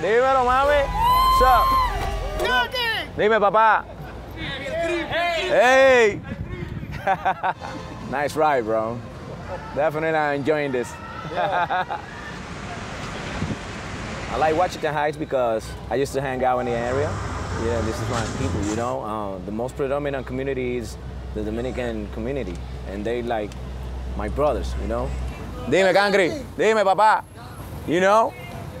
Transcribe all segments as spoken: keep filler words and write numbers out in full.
Dímelo, mami. What's up? Dime, papá. Hey. Nice ride, bro. Definitely I'm enjoying this. I like Washington Heights because I used to hang out in the area. Yeah, this is my people, you know. Uh, the most predominant community is the Dominican community, and they like my brothers, you know. Dime, Cangri. Dime, papá. You know.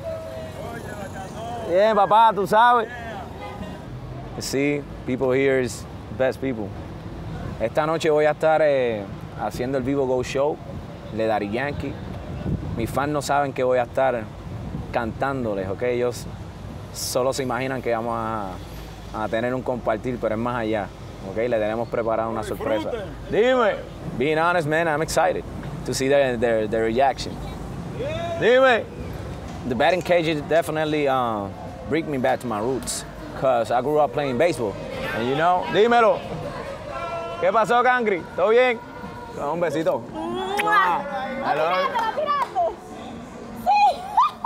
Bien, papá, tú sabes. You see, people here is best people. Esta noche voy a estar eh, haciendo el Vivo Go Show de Daddy Yankee. Mis fans no saben que voy a estar cantándoles, ¿ok? Ellos solo se imaginan que vamos a, a tener un compartir, pero es más allá, ¿ok? Le tenemos preparado una sorpresa. Dime. Being honest, man, I'm excited to see their, their, their reaction. Dime. The batting cages definitely uh, bring me back to my roots, because I grew up playing baseball. And you know, dímelo. ¿Qué pasó, Cangri? ¿Todo bien? Un besito. ¡Mua! ¿La tiraste, la tiraste? ¡Sí!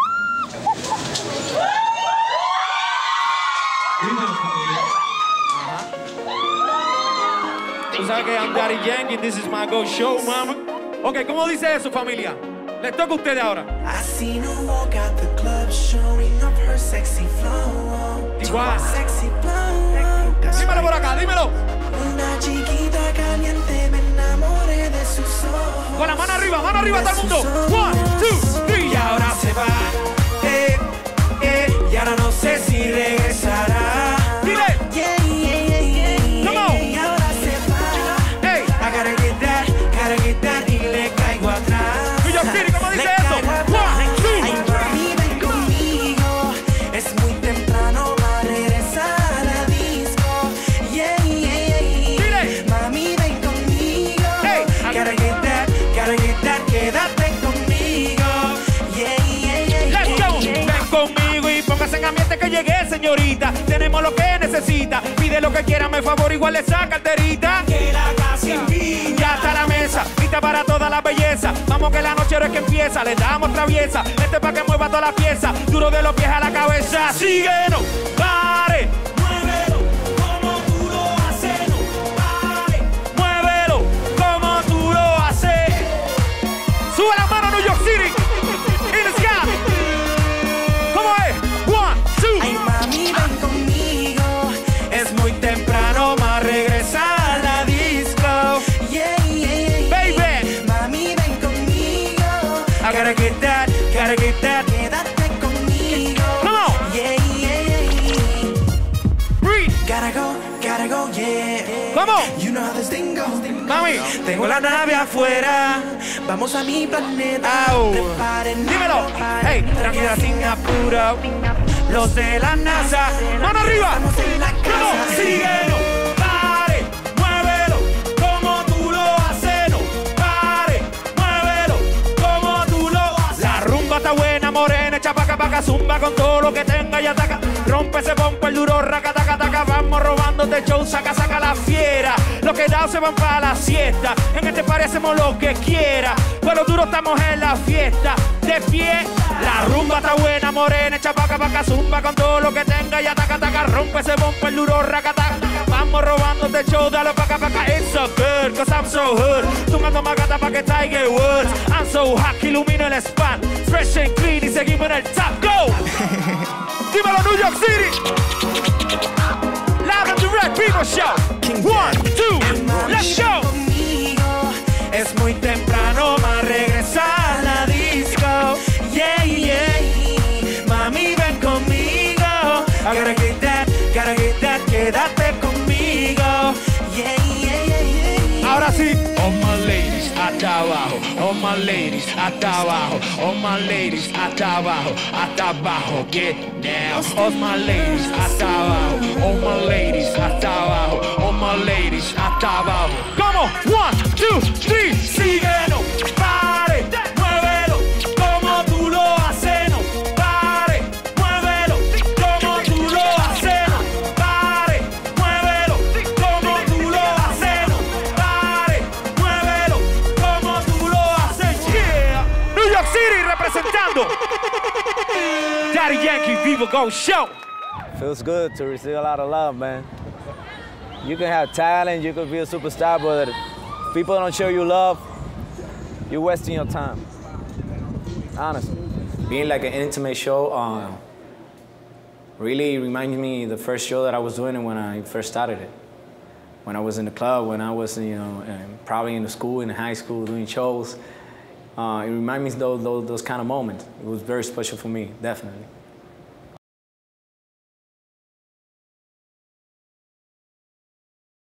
Tú sabes que I'm Daddy Yankee, this is my go show, mama. Ok, ¿cómo dice eso, familia? Les toca a ustedes ahora. I seen her walk out the club showing off her sexy flow. Igual. Sexy flow. Dímelo por acá, dímelo. Una chiquita caliente, me enamoré de sus ojos. Con la mano arriba, mano arriba todo el mundo. One, two, three. Y ahora se va. Eh, eh, y ahora no sé si regresará. Dile. Yeah, yeah, yeah, yeah. Come on. Y ahora se va. Hey. I gotta get that, gotta get that. Y le caigo atrás. New York City, ¿cómo dice eso? One, two. Ay, mami, ven conmigo. Es muy temprano para regresar a la disco. Yeah, yeah, yeah. Mami, ven conmigo. Hey. Gotta get that, gotta get that. Quédate conmigo. Yeah, yeah, yeah. Let's go. Ven conmigo y póngase en ambiente que llegué, señorita. Tenemos lo que necesita. Pide lo que quiera, me favor, igual esa carterita. Que la casa invita. Ya está la mesa, lista para toda la belleza. Vamos que la noche ahora es que empieza, le damos traviesa. Este pa' que mueva toda la pieza, duro de los pies a la cabeza. Síguenos, pare. Muévelo como tú lo haces. No pare. Muévelo como tú lo haces. Sube la mano, New York City. In the sky. ¿Cómo es? One, two. Ay, mami, ven conmigo. Es muy temprano para regresar a la disco. Yeah, yeah, yeah. Baby. Mami, ven conmigo. I gotta get that, gotta get that. Quédate conmigo. Come on. Yeah, yeah, yeah. Breathe. Gotta go, gotta go, yeah. Come on. You know how this thing goes. Mami. Tengo la nave afuera. Vamos a mi planeta. Au. Preparen. Dímelo. Hey, tranquila, sin apuro. Los de la NASA. Mano arriba. Estamos en la Come on. casa. Síguelo. Pare. Muévelo. Como tú lo haces. No pare. Muévelo. Como tú lo haces. La rumba está buena, morena. Echa paca, paca, zumba con todo lo que tenga y ataca. Rompe ese pompo, el duro, raca, taca, taca. Vamos robándote show, saca, saca la fiera. Los quedados se van para la siesta. En este party hacemos lo que quiera. Pero duro estamos en la fiesta. De pie, la rumba está buena, morena. Echa paca, paca, zumba con todo lo que tenga y ataca, taca. Rompe ese pompo, el duro, raca, taca. Vamos robándote show, dale paca, paca. It's so good, cause I'm so hood. Tomando magata pa' que Tiger Woods. I'm so hot, que ilumino el spot. Fresh and clean y seguimos en el top. Go! Dímelo, New York City. Live and direct, People Show. One, two, let's go. Conmigo. Es muy temprano para regresar a la disco. Yeah, yeah. Mami, ven conmigo. I gotta get that, gotta get that. Quédate conmigo. Yeah, yeah, yeah, yeah. Ahora sí. All my ladies, hasta abajo. All my ladies, hasta abajo. All my ladies, hasta abajo. Hasta abajo, get down. All my ladies, hasta abajo. All my ladies, hasta abajo. All my ladies, hasta abajo. Como, one, two, three. Síguenos, pare, muévelo, como tú lo haces. No pare, muévelo, como tú lo haces. No pare, muévelo, como tú lo haces. No pare, muévelo, como tú lo haces. Yeah. New York City representando Daddy Yankee. Vivo Go Show. Feels good to receive a lot of love, man. You can have talent, you can be a superstar, but if people don't show you love, you're wasting your time. Honestly. Being like an intimate show uh, really reminds me of the first show that I was doing when I first started it. When I was in the club, when I was, you know, probably in the school, in the high school, doing shows. Uh, it reminds me of those, those, those kind of moments. It was very special for me, definitely.